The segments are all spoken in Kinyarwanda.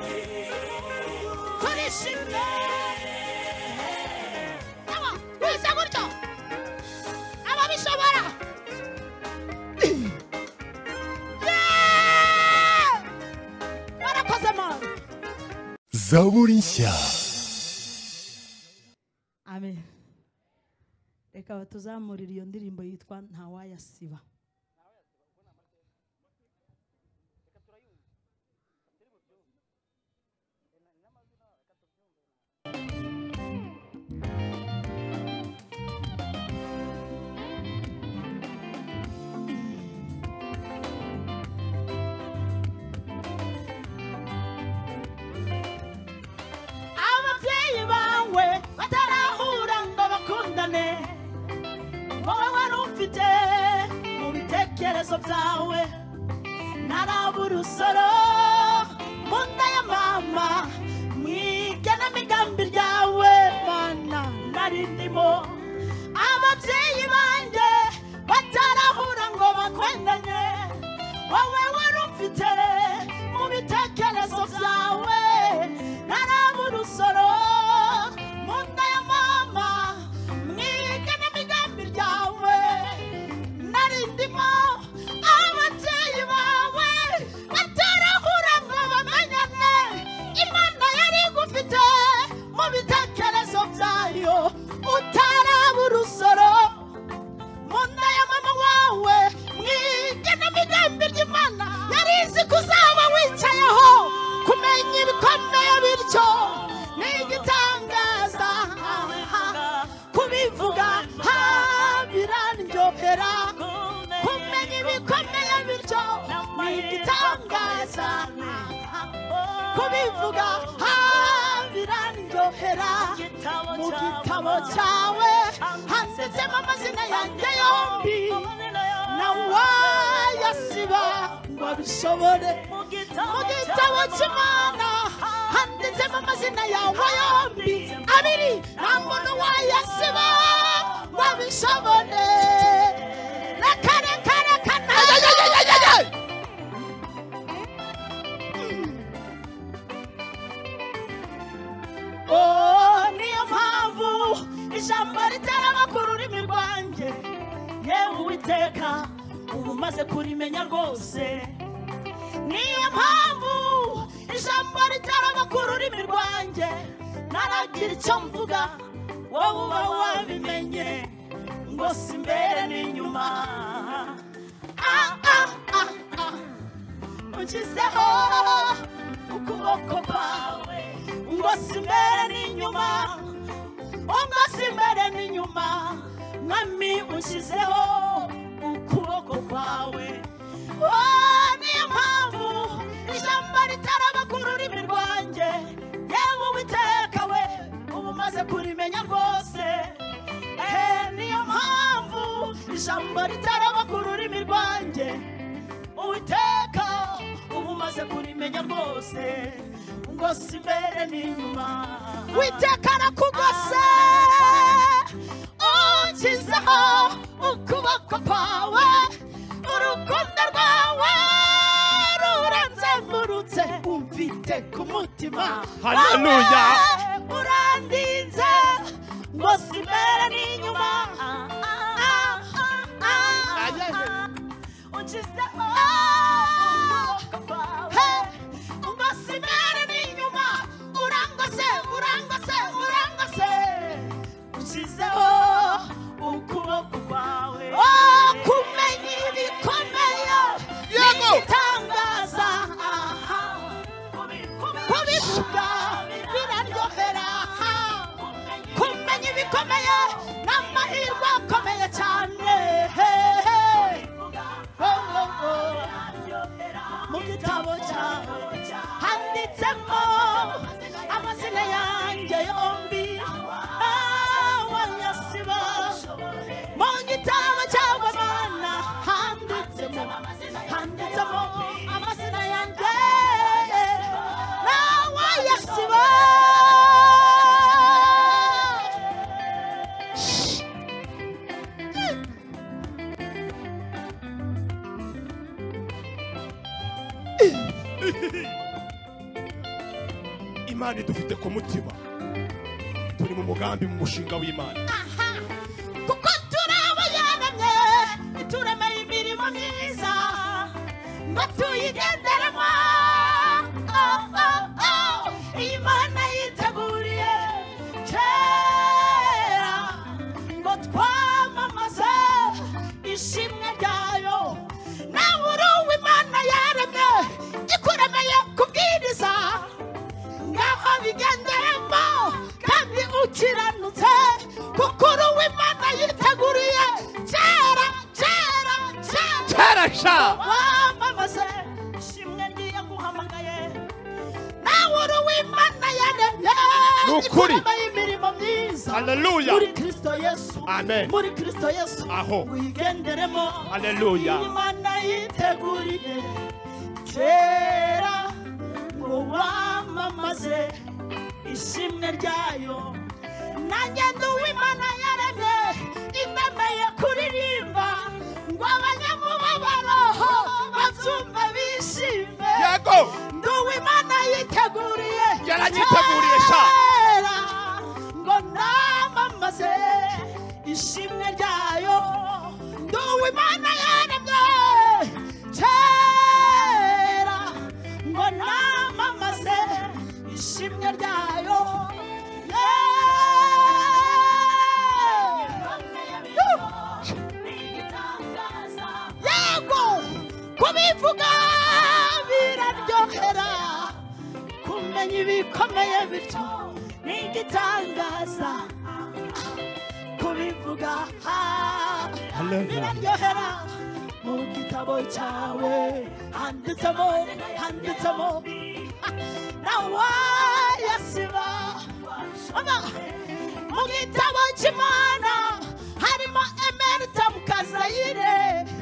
turishimye aba wese gutyo ababishobora barakoze mana zaburi nshya. amen. Reka batuzamurira iyo ndirimbo yitwa Ntawayasiba. Ababyeyi bawe batarahura ngo bakundane, wowe wari ufite mu bitekerezo byawe narabura urusoro mu nda ya mama, mu igenamigambi ryawe mana nari ndimo. Ababyeyi banjye batarahura ngo bakwendanye, wowe wari ufite mu bitekerezo byawe narabura urusoro mu nda ya mama, mu igenamigambi ryawe nari ndimo. Ababyeyi bawe batarahura ngo bamenyane, Imana yari igufite mu bitekerezo byayo utaraba urusoro mu nda ya mama wawe, mu igenamigambi ry'Imana yari izi kuzaba wicayeho kumenya ibikomeye, bityo ni igitangaza kubivuga birandyohera. Kumenya ibikomeye bityo ni igitangaza kubivuga birandyohera. Mu gitabo cyawe handitsemo amazina yanjye yombi, ntawayasiba ngo abishobore. Mu gitabo cy'Imana handitsemo amazina yawe yombi abiri, nta muntu wayasiba ngo abishobore. Reka niyo mpamvu ijambo ritaraba ku rurimi rwanjye, yewe Uwiteka ubu maze kurimenya rwose. Niyo mpamvu ijambo ritaraba ku rurimi rwanjye, ntaragira icyo mvuga, wowe uba wabimenye ngo si imbere n'inyuma. Unshyizeho ukuboko kwawe ngo si imbere n'inyuma, ngo si imbere n'inyuma. Mwami unshyizeho ukuboko kwawe. Niyo mpamvu ijambo ritaraba ku rurimi rwanjye, yewe Uwiteka we ubu maze kurimenya rwose. Niyo mpamvu ijambo ritaraba ku rurimi rwanjye, Uwiteka ubu maze kurimenya rwose, ngo si imbere n'inyuma. Uwiteka arakugose, unshyizeho ukuboko kwawe, urukundo rwawe ruranzengurutse, umfite ku mutima. Haleluya. Urandinze ngo si imbere n'inyuma. Unshyizeho ngo si imbere n'inyuma. Urangose unshyizeho ukuboko kwawe. Kumenya ibikomeye n'igitangaza, kubivuga biraryohera. Kumenya ibikomeye n'amahirwe akomeye cyane. imana idufite ku mutima turi mu mugambi mu mushinga w'Imana kuko turaba yaremye ituremeye imirimo myiza ngo tuyigenderemo Imana yiteguriye kera ngo twamamaze ishimwe ryayo nawe uri uw'Imana yaremye ikuremeye kubwiriza ngaho bigenderemo kandi ukiranutse kuko uri uw'Imana yiteguriye kera sha wamamaze ishimwe ryiye guhamagaye nawe uri uw'Imana yaremye nukuri imirimo myiza haleluya muri Kristo Yesu amen muri Kristo Yesu aho wigenderemo haleluya Imana yiteguriye kera ngo wamamaze ishimwe ryayo nanjye ndi uw'Imana yaremye inemeye kuririmba ngo abanyamubabaro babyumve bishime yego ndi uw'Imana yiteguriye yaragiteguriye sha ngo namamaze ishimwe ryayo ndi uw'Imana yaremye kera ngo namamaze ishimwe ryayo yego kubivuga biraryohera kumenya ibikomeye bityo ni igitangaza kubivuga biraryohera mu gitabo cyawe handitsemo nawayasiba mu gitabo cy'Imana harimo Emerita Mukazayire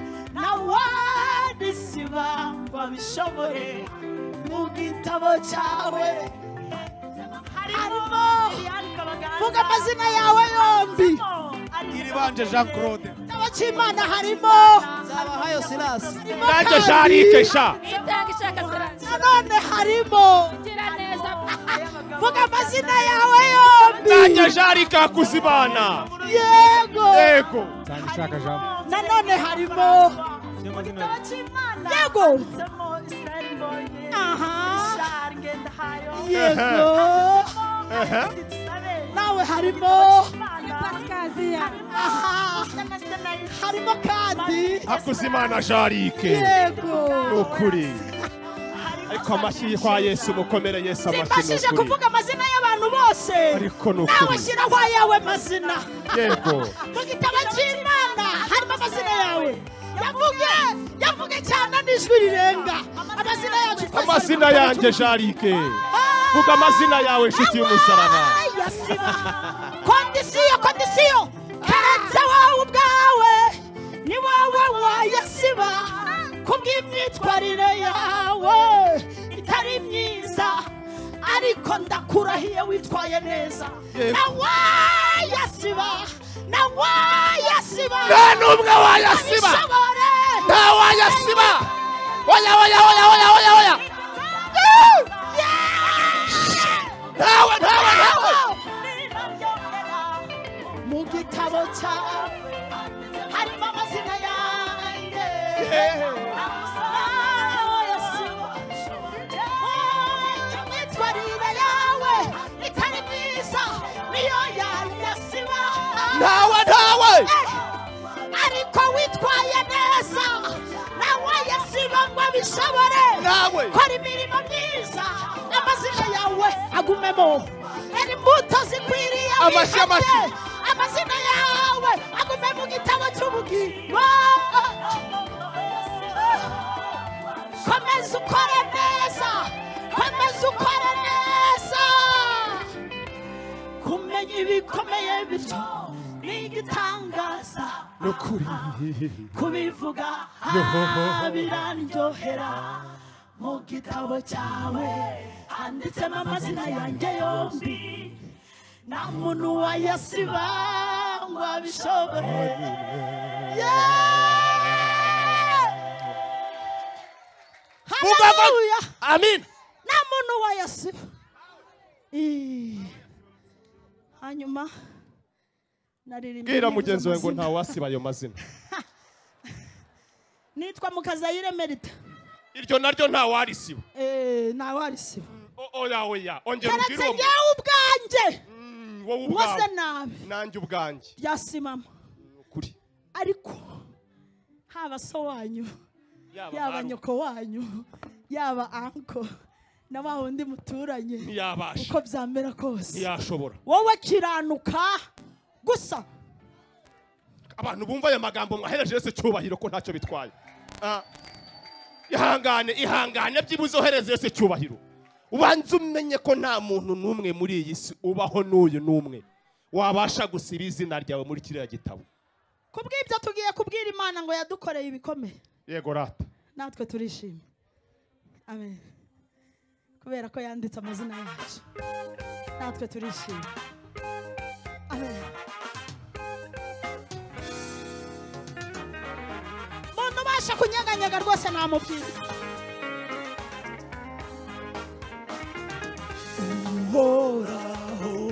nawadisiba ngo abishobore mu gitabo cyawe harimo vuga amazina yawe yombi Iribanje Jean Claude igitabo cy'Imana harimo Zabahayo Silas nanjye Jarike sha nanone harimo vuga amazina yawe yombi nanjye Jarike Hakuzimana yego nanone harimo yego aha yego nawe harimo aha harimo kandi Hakuzimana Jarike yego nukuri ariko amashyi kwa Yesu mukomere Yesu amashyi simbashije nukuri kuvuga amazina y'abantu bose ariko nawe nukuri shyiraho ayawe mazina yego mu gitabo cy'Imana harimo amazina yawe yavuge cyane n'ijwi rirenga amazina yacu amazina yanjye Jarike vuga amazina yawe nshuti y'umusaraba kondisiyo keretse wowe ubwawe ni wowe wayasiba kubw'imyitwarire yawe itari myiza ariko ndakurahiye witwaye neza nawayasiba nta n'umwe wayasiba nta wayasiba oya ntawe mu gitabo cyawe harimo amazina yanjye imyitwarire yawe itari myiza niyo yayasiba ntawe ariko witwaye neza nawe yasiba ngo abishobore nawe kora imirimo myiza amazina yawe agumemo imbuto zikwiriye amashyi amazina yawe agume mu gitabo cy'ubugingo komeza ukore neza kumenya ibikomeye bityo ni igitangaza nukuri kubivuga biraryohera mu gitabo cyawe handitsemo amazina yanjye yombi nta muntu wayasiba ngo abishobore haleluya amin nta muntu wayasiba hanyuma naririmbye bwira mugenzi wawe ngo nta wasiba ayo mazina. nitwa Mukazayire Merita. Iryo naryo nta warisiba. Nta warisiba. Oya ongera ubwire uwo ubwanjye. Wowe ubwawe nabi nanjye ubwanjye byasimama kuri, ariko haba so wanyu yaba nyoko wanyu yaba anko na wa wundi muturanye ntiyabasha uko byamera kose ntiyashobora. wowe kiranuka gusa. Abantu bumva aya magambo mwahereje Yesu cyubahiro ko ntacyo bitwaye. Ihangane byibuze ohereze Yesu cyubahiro. Ubanze umenye ko nta muntu n'umwe muri iyi si ubaho n'uyu n'umwe wabasha gusiba izina ryawe muri kiriya gitabo. Kubw'ibyo tugiye kubwira Imana ngo yadukoreye ibikomeye. Yego rata. Natwe turishimye. Amen. Kubera ko yanditse amazina yacu. Natwe turishimye. Amen. Muntu basha kunyaganyaga rwose namubwira. Uhoraho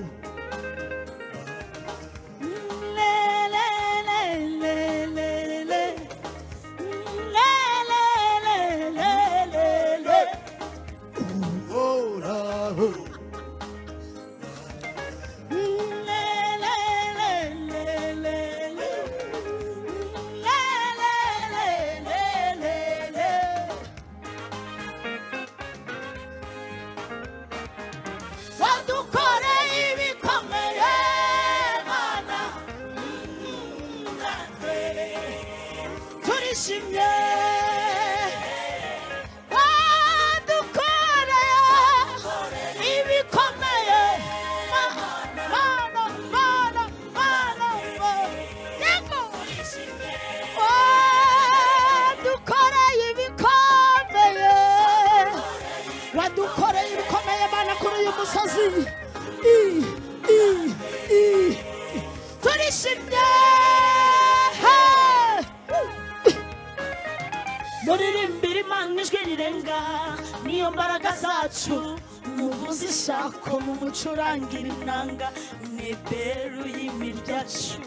muririmbira Imana ijwi rirenga niyo mbaraga zacu muvuze ishako mu mucurangira inanga neberu y'imirya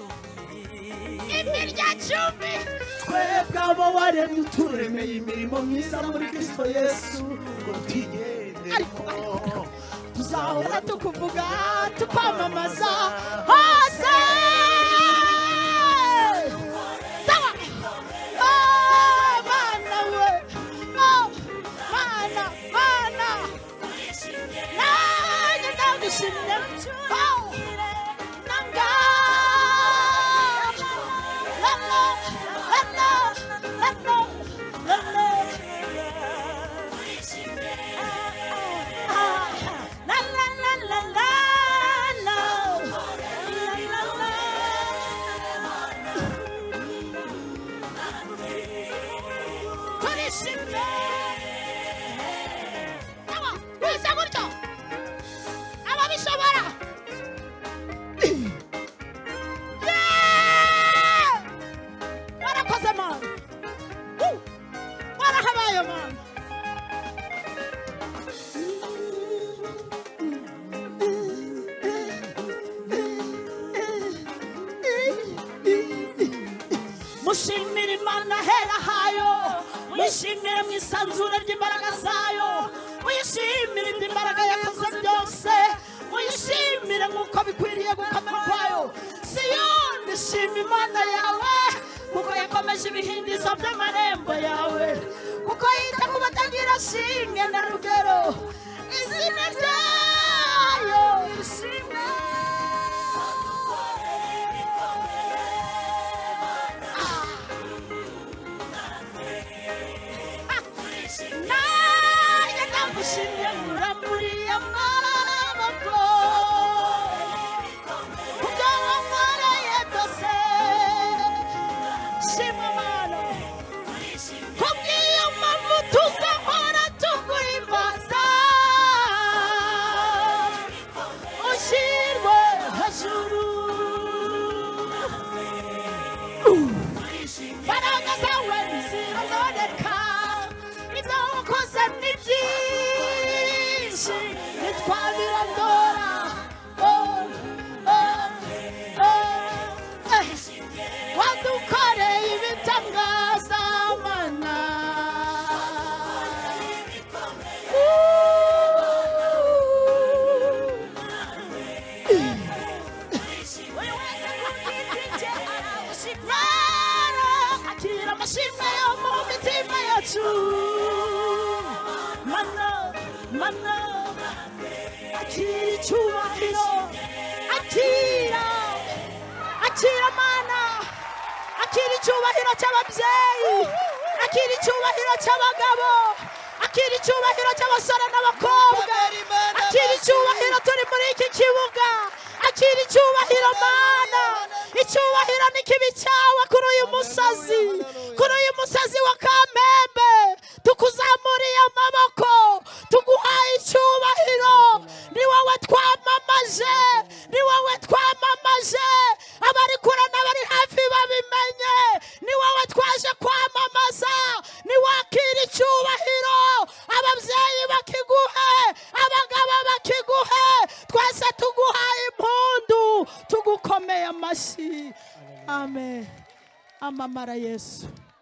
cumi twebwe abo waremye uturemeye imirimo myiza muri Kristo Yesu ngo tugende ariko tuzahora tukuvuga tukwamamaza hose. Mushimira Imana hera hayo, mwishimire mu isanzure ry'imbaraga zayo, mwishimire imbaraga yakoze byose, mwishimire nk'uko bikwiriye gukomera kwayo. Siyoni shima Imana yawe kuko yakomeje ibihindizo by'amarembo yawe, kuko yita ku batagira shinge na rugero. Izina ryayo ishimwe. Kubw'iyo mpamvu tuzahora tuguhimbaza. akira icyubahiro, akira mana, akira icyubahiro cy'ababyeyi, akira icyubahiro cy'abagabo, akira icyubahiro cy'abasore n'abakobwa, akira icyubahiro turi muri iki kibuga, akira icyubahiro mana. Icyubahiro ni kibi cyawe kuri uyu musozi wa Kamembe, tukuzamuriye amaboko, tuguhaye icyubahiro. Ni wowe twamamaje, ni wowe twamamaje, abari kure n'abari hafi babimenye, ni wowe twaje kwamamaza. Ni wakira icyubahiro, ababyeyi bakiguhe, abagabo bakiguhe, twese tuguhaye impundu, tugukomeye amashyi. Amen. Amamara Yesu.